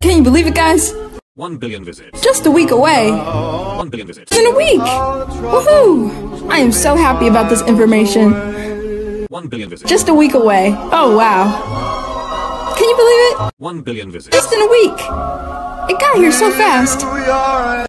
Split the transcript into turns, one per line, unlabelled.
Can you believe it, guys?
1 billion visits.
Just a week away.
1 billion visits.
In a week! Woohoo! I am so happy about this information.
1 billion visits.
Just a week away. Oh, wow. Can you believe it?
1 billion visits.
Just in a week. It got here so fast.